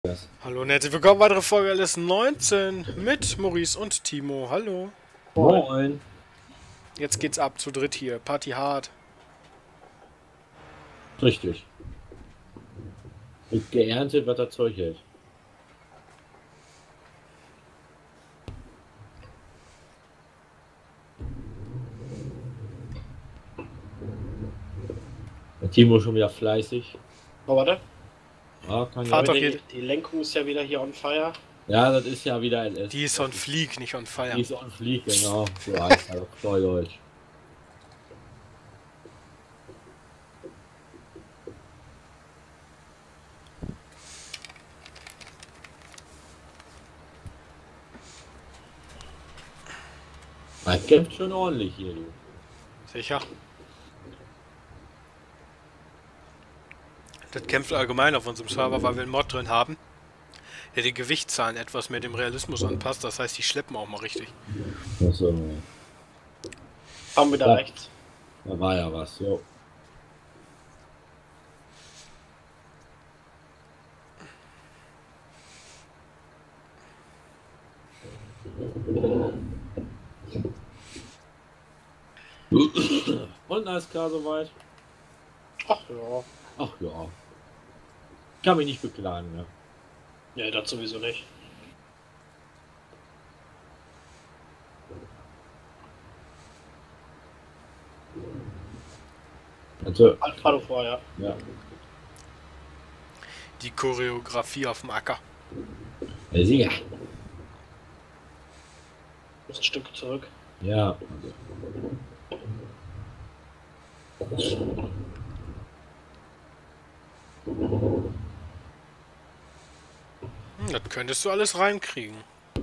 Das. Hallo und herzlich willkommen, weitere Folge LS19 mit Maurice und Timo. Hallo. Moin. Jetzt geht's ab zu dritt hier. Party hard. Richtig. Wird geerntet, was das Zeug hält. Der Timo schon wieder fleißig. Oh, warte. Ja, kann Fahrt ja. doch Die Lenkung ist ja wieder hier on fire. Ja, das ist ja wieder LS. Die ist on fleek, nicht on fire. Die ist on fleek, genau. So heißt das auf Neudeutsch. Man kämpft schon ordentlich hier, du. Sicher. Das kämpft allgemein auf unserem Server, weil wir einen Mod drin haben, der die Gewichtszahlen etwas mehr dem Realismus anpasst. Das heißt, die schleppen auch mal richtig. Achso, Haben wir da Ja. rechts. da war ja was, jo. Und alles klar soweit? Ach ja. Ach ja. Kann mich nicht beklagen, ne? Ja, das sowieso nicht. Also, Fahr du vor, ja. ja. Die Choreografie auf dem Acker. Der Sieger. Muss ein Stück zurück. Ja. Das könntest du alles reinkriegen.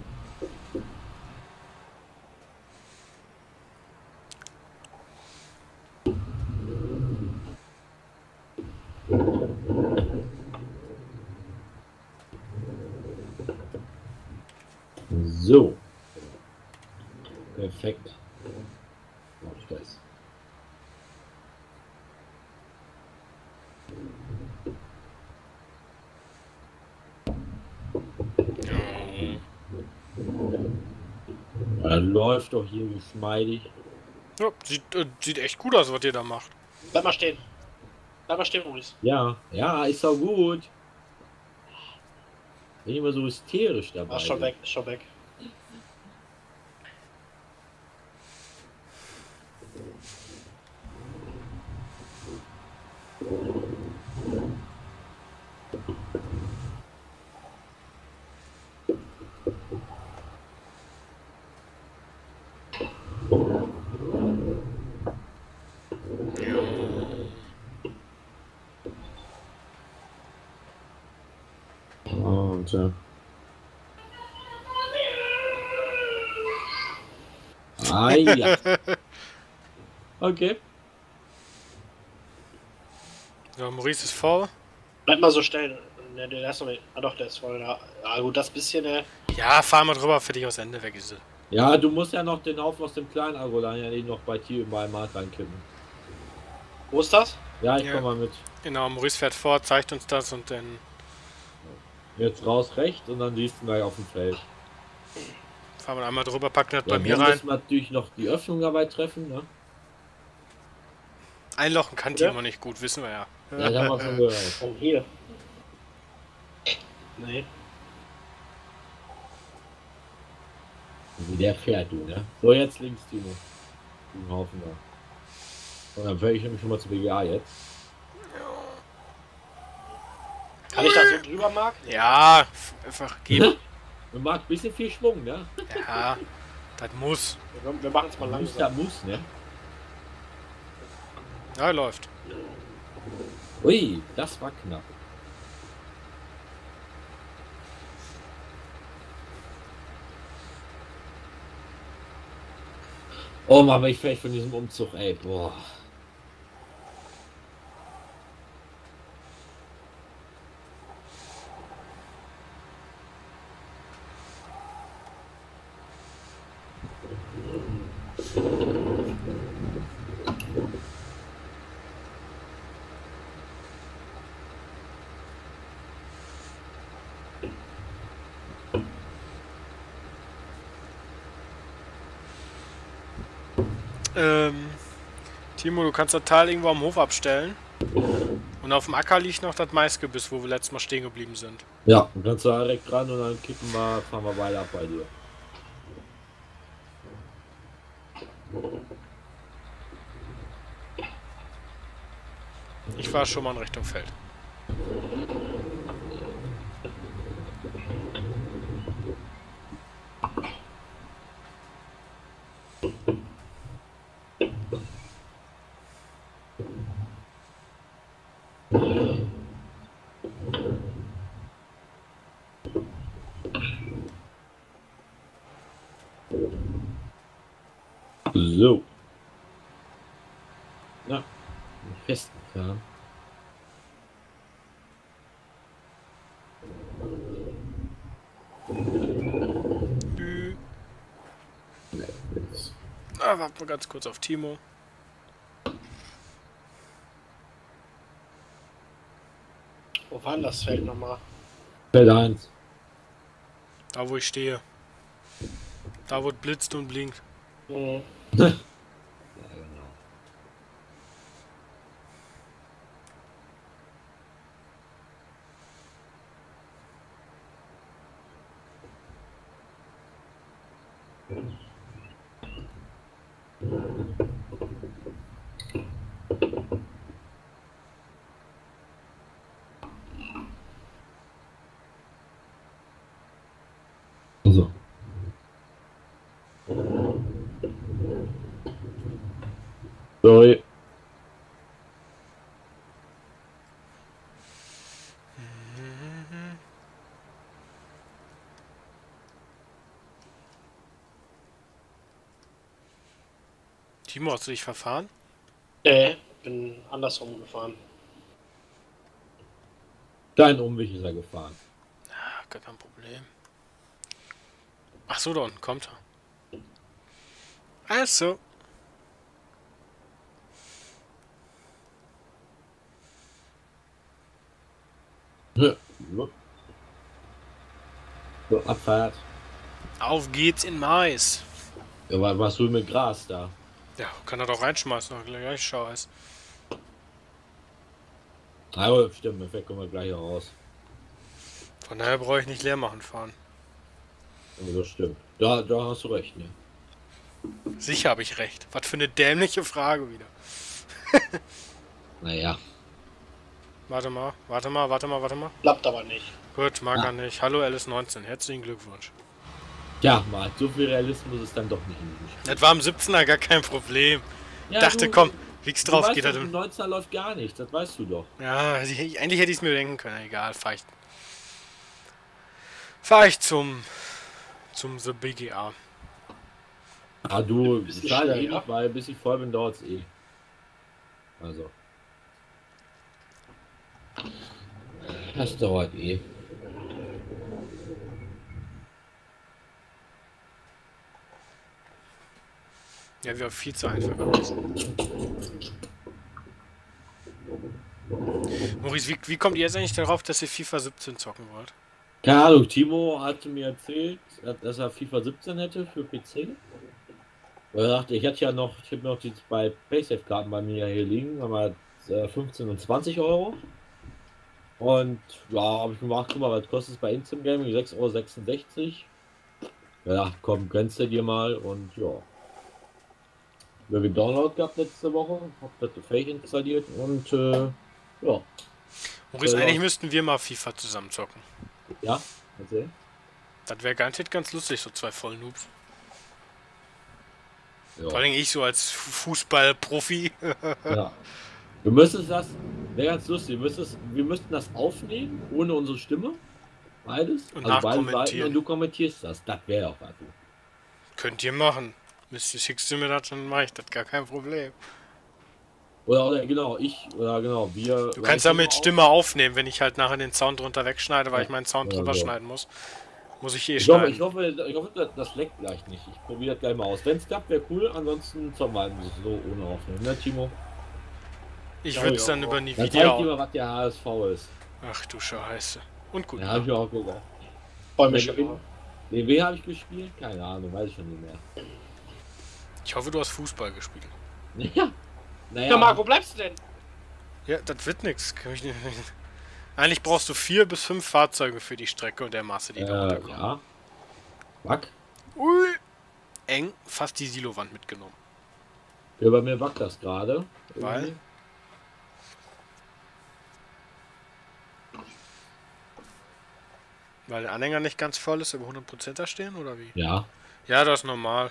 So. Perfekt. Mach ich das. Ja, läuft doch hier geschmeidig. Ja, sieht echt gut aus, was ihr da macht. Bleib mal stehen. Bleib mal stehen, Maurice. Ja, ja, ist doch gut. Bin immer so hysterisch dabei. Ach, schon weg, schon weg. Und, ah ja. Okay. So, Maurice ist voll. Bleib mal so stehen. Ne, der ist noch nicht. Ah doch, der ist voll da. Ah gut, das bisschen, Ja, fahr mal drüber, für dich aus Ende weg ist es. Ja, du musst ja noch den Haufen aus dem kleinen Agrolan ja nicht noch bei dir im Markt reinkippen. Wo ist das? Ja, ich Ja. komm mal mit. Genau, Maurice fährt vor, zeigt uns das und dann Jetzt raus rechts und dann siehst du gleich auf dem Feld. fahren wir einmal drüber, packen das bei Ja, mir wir rein. müssen natürlich noch die Öffnung dabei treffen, ne? Einlochen kann Ja. Timo nicht gut, wissen wir ja. Ja, das haben wir schon gehört. Oh, hier. Nee. Wie der fährt, du, ne? So, jetzt links, Timo. Den Haufen da. Und dann fähre ich nämlich schon mal zu BGA jetzt. Kann ich da so drüber, Marc? Ja, einfach geben. Man mag ein bisschen viel Schwung, ne? Ja, das muss. Wir machen es mal Muss, da langsam. muss, ne? Ja, läuft. Ui, das war knapp. Oh Mann, ich fähig von diesem Umzug, ey. Boah. Timo, du kannst das Teil irgendwo am Hof abstellen. Und auf dem Acker liegt noch das Maisgebiss, wo wir letztes Mal stehen geblieben sind. Ja, dann kannst du direkt dran und dann fahren wir weiter ab bei dir. Ich fahre schon mal in Richtung Feld. So. Ja, festgefahren. Warten wir ganz kurz auf Timo. Wo war denn das Feld nochmal? Feld 1. Da wo ich stehe. Da wo es blitzt und blinkt. Mhm. Ja, genau. So. Sorry. Timo, hast du dich verfahren? Bin andersrum gefahren. Dein Umweg ist er gefahren. Ah, gar kein Problem. Ach so, da unten kommt er. Also. Ja. So, Abfahrt. Auf geht's in Mais. Ja, was machst du mit Gras da? Ja, kann er doch reinschmeißen, gleich Scheiß. Aber stimmt, im Effekt kommen wir gleich raus. Von daher brauche ich nicht leer machen fahren. Ja, das stimmt. Da hast du recht, ne? Sicher habe ich recht. Was für eine dämliche Frage wieder. Naja. Warte mal. Klappt aber nicht. Gut, mag er nicht. Hallo LS19, herzlichen Glückwunsch. Ja, mal, so viel Realismus ist dann doch nicht nötig. Das war am 17er gar kein Problem. Ja, Dachte, du, komm, wieg's du drauf, weißt geht doch, er im 19er läuft gar nichts, das weißt du doch. Ja, eigentlich hätte ich es mir denken können. Egal, fahr ich zum The BGA. Ah, du, Bisschen schade, schneller. weil bis ich voll bin, dauert's eh. Also. Das dauert eh. Ja, wir haben viel zu einfach gewesen. Maurice, wie kommt ihr jetzt eigentlich darauf, dass ihr FIFA 17 zocken wollt? Keine Ahnung, Timo hatte mir erzählt, dass er FIFA 17 hätte für PC. Und er dachte, ich habe noch die zwei Paysafe-Karten bei mir hier liegen, aber 15 und 20 Euro. Und ja, habe ich gemacht, guck mal, was kostet es bei Instant Gaming? 6,66 Euro. Ja, komm, grenzt dir mal und ja. Wir haben den Download gehabt letzte Woche, hab das Fake installiert und ja. Maurice, Ja. eigentlich müssten wir mal FIFA zusammen zocken. Ja, erzähl. Das wäre garantiert ganz lustig, so zwei Vollnoobs. Ja. Vor allem ich so als Fußballprofi. Ja. Wir müssen das, wäre ganz lustig, wir müssten das aufnehmen, ohne unsere Stimme. Beides. Und also beide Seiten nachkommentieren. und du kommentierst das. Das wäre auch was. Könnt ihr machen. Schickst du mir das, dann mache ich das, gar kein Problem. Oder genau, wir. Du kannst ja mit Stimme aufnehmen, wenn ich halt nachher den Sound drunter wegschneide, weil ich meinen Sound Oder drüber so. schneiden muss. Muss ich eh Ich schneiden. hoffe, das leckt gleich nicht. Ich probiere das gleich mal aus. Wenn es klappt, wäre cool. Ansonsten zum Mal so ohne aufnehmen, ne, Timo? Ich Ja, würde es ja. dann über Dann Nvidia zeig ich auch. dir mal, was der HSV ist. Ach du Scheiße. Und gut. Ja, habe ich auch gesagt. Freue mich schon mal. DW habe ich gespielt? Keine Ahnung, weiß ich schon nicht mehr. Ich hoffe, du hast Fußball gespielt. Ja. Naja. Ja, Marc, wo bleibst du denn? Ja, das wird nix. Eigentlich brauchst du 4 bis 5 Fahrzeuge für die Strecke und der Masse, die da runterkommen. Ja. Wack. Ui. Eng, fast die Silowand mitgenommen. Ja, bei mir wackt das gerade. Weil? Irgendwie. Weil der Anhänger nicht ganz voll ist, über 100% da stehen, oder wie? Ja. Ja, das ist normal.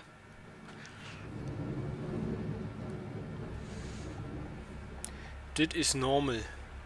Das ist normal.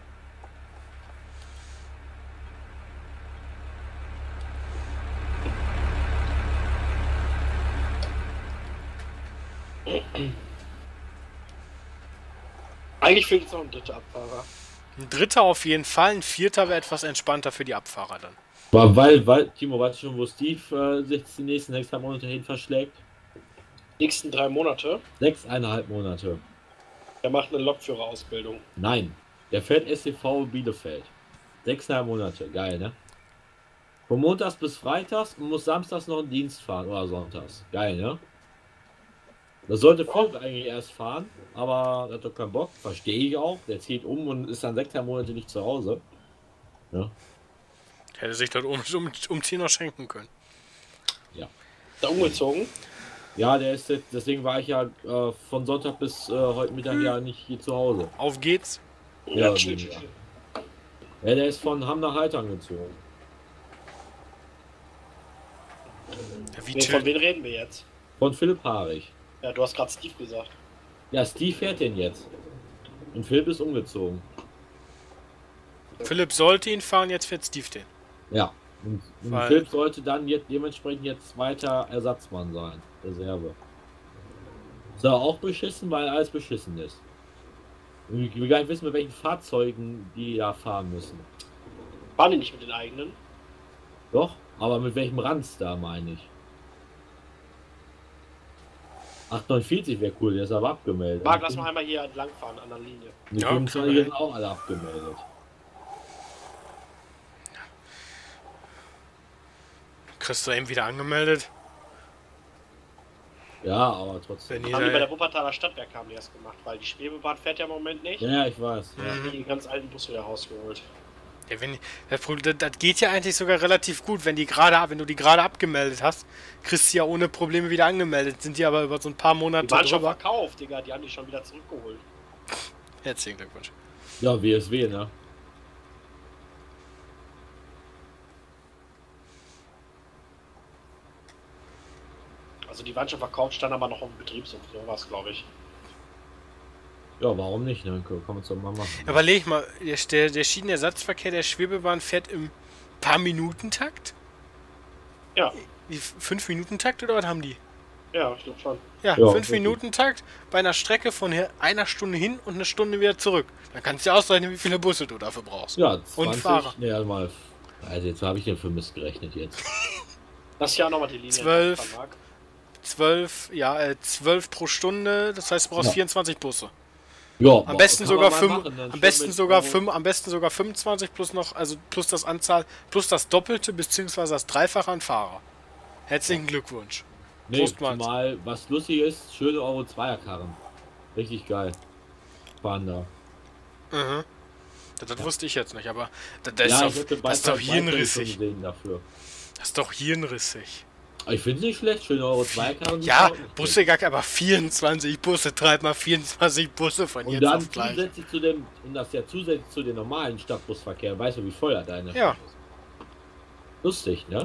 Eigentlich fehlt jetzt noch ein dritter Abfahrer. Ein dritter auf jeden Fall, ein vierter wäre etwas entspannter für die Abfahrer dann. Aber weil, Timo, weißt du schon, wo Steve sich die nächsten 6 Monate hin verschlägt? Nächsten 3 Monate. 6,5 Monate. Er macht eine Lokführerausbildung. Nein, der fährt STV Bielefeld. 6,5 Monate, geil, ne? Von Montags bis Freitags und muss samstags noch einen Dienst fahren oder sonntags. Geil, ne? Das sollte Volk eigentlich erst fahren, aber er hat doch keinen Bock. Verstehe ich auch. Der zieht um und ist dann 6 Monate nicht zu Hause. Ja. Hätte sich dort umziehen noch schenken können. Ja. Da umgezogen. Ja, der ist jetzt, deswegen war ich ja von Sonntag bis heute Mittag ja nicht hier zu Hause. Auf geht's. Ja, chill. Ja, der ist von Hamm nach Haltern gezogen. Ja, wie Von chill. wem reden wir jetzt? Von Philipp Harich. Ja, du hast gerade Steve gesagt. Ja, Steve fährt den jetzt. Und Philipp ist umgezogen. Philipp sollte ihn fahren, jetzt fährt Steve den. Ja. Und Weil- Philipp sollte dann jetzt dementsprechend jetzt zweiter Ersatzmann sein. Reserve. Ist aber auch beschissen, weil alles beschissen ist. Und ich will gar nicht wissen, mit welchen Fahrzeugen die da fahren müssen. Fahren die nicht mit den eigenen? Doch, aber mit welchem Ranz da meine ich. 849 wäre cool, der ist aber abgemeldet. Marc, lass mal einmal hier entlang fahren, an der Linie. Die Ja, 25 okay. sind auch alle abgemeldet. Kriegst du eben wieder angemeldet? Ja, aber trotzdem. Wenn die Haben die bei da, der Wuppertaler Stadtwerke haben die das gemacht, weil die Schwebebahn fährt ja im Moment nicht. Ja, ich weiß. Ja. Mhm. Die ganz alten Busse wieder rausgeholt. ja, das geht ja eigentlich sogar relativ gut, wenn du die gerade abgemeldet hast, kriegst du ja ohne Probleme wieder angemeldet. Sind die aber über so ein paar Monate Die waren schon drüber. verkauft, Digga, die haben die schon wieder zurückgeholt. Herzlichen Glückwunsch. Ja, WSW, ne? Also die waren schon verkauft, standen aber noch auf dem Betriebshof, sowas glaube ich. Ja, warum nicht, ne? Kann man es doch mal machen. Überleg mal, der Schienenersatzverkehr der Schwebebahn fährt im Paar-Minuten-Takt? Ja, 5-Minuten-Takt oder was haben die? ja, ich glaube schon. Ja, Ja, 5-Minuten-Takt bei einer Strecke von einer Stunde hin und eine Stunde wieder zurück. Dann kannst du ja ausrechnen, wie viele Busse du dafür brauchst. Ja, 20. Fahrer. Ne, also mal. Also jetzt habe ich den für Mist gerechnet jetzt. Lass hier auch nochmal die Linie 12. entlang fahren, Marc. 12 pro Stunde, das heißt, du brauchst Ja. 24 Busse. Ja, Am besten kann man sogar mal 5, machen, dann am besten schon sogar mit- 5, am besten sogar 25 plus noch, also plus das Anzahl, plus das Doppelte beziehungsweise das Dreifache an Fahrer. Herzlichen Glückwunsch. Nee, Prost, Mann. zumal, was lustig ist, schöne Euro 2er Karren. Richtig geil. Fahren da. Mhm. Das wusste ich jetzt nicht, aber das, Ja, ist, ich doch, hätte das ist doch Beiträge schon hirnrissig. gesehen dafür. Das ist doch hirnrissig. Aber ich finde es nicht schlecht, schöne Euro 2er Karren. Ja, sind auch nicht Busse gar aber 24 Busse, treibt mal 24 Busse von Und jetzt dann auf gleich. zusätzlich zu dem, und das ja zusätzlich zu dem normalen Stadtbusverkehr, weißt du, wie voll er deine Ja. Stadt ist? Lustig, ne?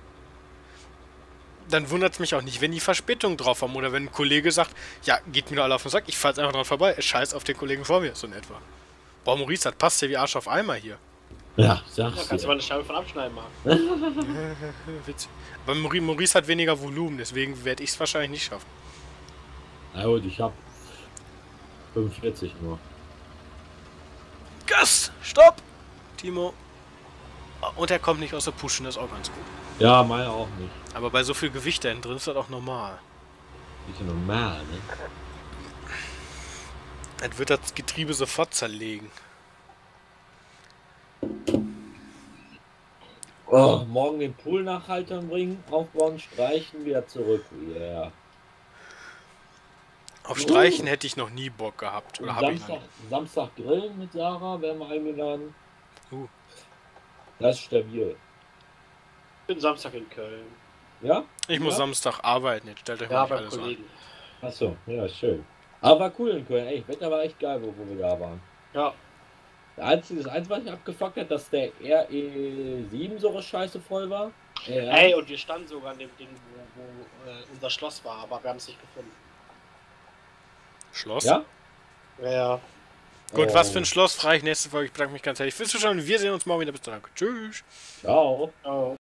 Dann wundert es mich auch nicht, wenn die Verspätung drauf haben oder wenn ein Kollege sagt, ja, geht mir doch alle auf den Sack, ich fahr jetzt einfach dran vorbei, scheiß auf den Kollegen vor mir, so in etwa. Boah, Maurice, das passt ja wie Arsch auf Eimer hier. Ja, Da sag's kannst du mal dir. eine Scheibe von abschneiden, Marc. Witzig. Aber Maurice hat weniger Volumen, deswegen werde ich es wahrscheinlich nicht schaffen. Na gut, ich hab 45 nur. Gas! Stopp! Timo. Und er kommt nicht aus der Puschen, das ist auch ganz gut. Ja, meine auch nicht. Aber bei so viel Gewicht da hinten drin ist das auch normal. Ist ja normal, ne? Dann wird das Getriebe sofort zerlegen. Oh, morgen den Pool nach Haltern bringen, aufbauen, streichen, wieder zurück. Yeah. Auf Streichen hätte ich noch nie Bock gehabt. Oder habe ich noch Samstag, nie. Samstag grillen mit Sarah, werden wir eingeladen. Uh. Das ist stabil. Ich bin Samstag in Köln. Ja? Ich muss Ja? Samstag arbeiten, jetzt stellt euch mal Ja, nicht beim alles an. Kollegen. Achso, ja, schön. Aber war cool in Köln. Ey, Wetter war echt geil, wo wir da waren. Ja, Das Einzige, was mich abgefuckt hat, dass der RE7 so scheiße voll war. ey, und wir standen sogar an dem Ding, wo unser Schloss war, aber wir haben es nicht gefunden. Schloss? Ja? Ja. Gut, Oh. was für ein Schloss frage ich nächste Folge. Ich bedanke mich ganz herzlich fürs Zuschauen. Wir sehen uns morgen wieder. Bis dann. Tschüss. Ciao. Oh.